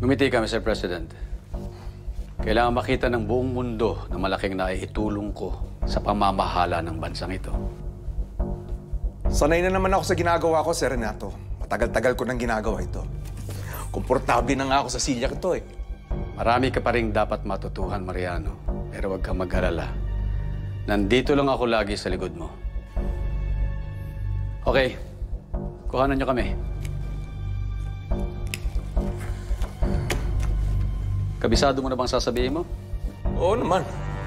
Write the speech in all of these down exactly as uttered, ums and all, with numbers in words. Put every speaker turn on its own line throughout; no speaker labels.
Ngumiti ka, Mister President. Kailangan makita ng buong mundo na malaking naiitulong ko sa pamamahala ng bansang ito.
Sanay na naman ako sa ginagawa ko, Sir Renato. Matagal-tagal ko nang ginagawa ito. Komportable na nga ako sa silya ko eh.
Marami ka pa rin dapat matutuhan, Mariano. Pero huwag kang mag-alala. Nandito lang ako lagi sa likod mo. Okay. Kuhanan niyo kami. Kabisado mo na bang sasabihin mo?
Oo naman.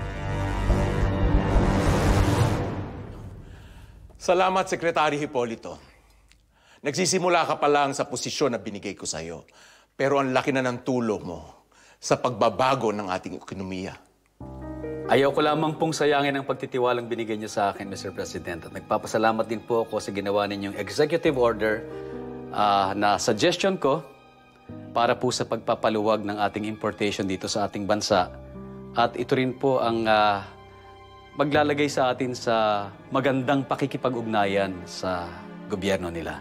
Salamat, Secretary Hipolito. Nagsisimula ka pa lang sa posisyon na binigay ko sa'yo. Pero ang laki na ng tulong mo sa pagbabago ng ating ekonomiya.
Ayaw ko lamang pong sayangin ang pagtitiwalang binigay niyo sa akin, Mister President. At nagpapasalamat din po ako sa ginawa ninyong executive order uh, na suggestion ko para po sa pagpapaluwag ng ating importation dito sa ating bansa. At ito rin po ang uh, maglalagay sa atin sa magandang pakikipag-ugnayan sa gobyerno nila.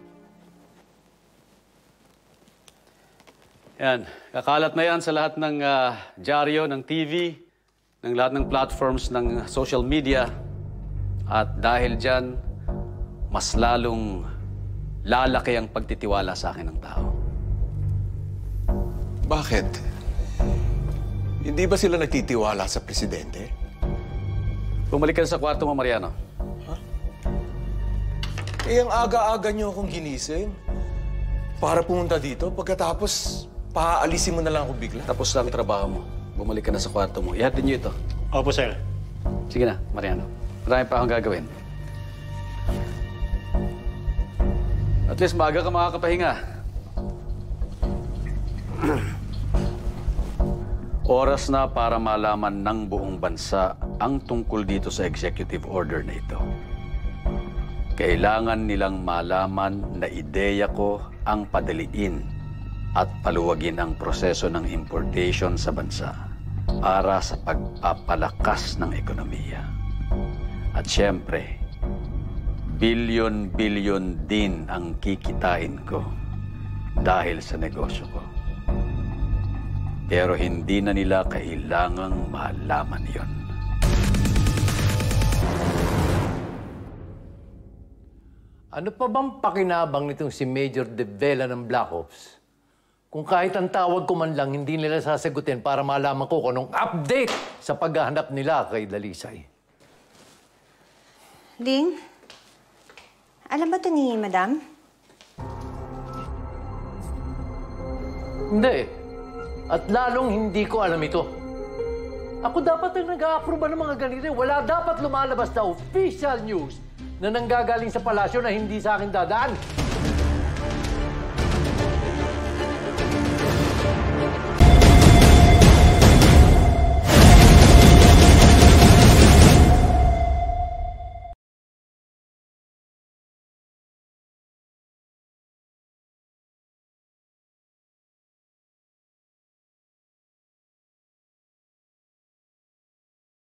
Yan. Kakalat na yan sa lahat ng uh, dyaryo, ng T V, ng lahat ng platforms ng social media. At dahil dyan, mas lalong lalaki ang pagtitiwala sa akin ng tao.
Bakit? Hindi ba sila nagtitiwala sa presidente?
Bumalik ka sa kwarto mo, Mariano.
Ha? Eh, ang aga-aga niyo akong ginising para pumunta dito. Pagkatapos, paalisin mo na lang ako bigla.
Tapos lang ang trabaho mo. Bumalik ka na sa kwarto mo. Ihatid niyo ito.
Opo, sir.
Sige na, Mariano. Marami pa akong gagawin. At least maaga ka makakapahinga. Oras na para malaman ng buong bansa ang tungkol dito sa executive order na ito. Kailangan nilang malaman na ideya ko ang padaliin at paluwagin ang proseso ng importation sa bansa para sa pagpapalakas ng ekonomiya. At siyempre, bilyon-bilyon din ang kikitain ko dahil sa negosyo ko. Pero hindi na nila kailangang malaman yon.
Ano pa bang pakinabang nitong si Major De Vela ng Black Ops? Kung kahit ang tawag ko man lang, hindi nila sasagutin para malaman ko kung anong update sa paghahanap nila kay Dalisay.
Ding, alam ba ito ni Madam?
Hindi. At lalong hindi ko alam ito. Ako dapat ang nag-a-approve ng mga ganito. Wala dapat lumalabas na official news na nanggagaling sa palasyo na hindi sa akin dadaan.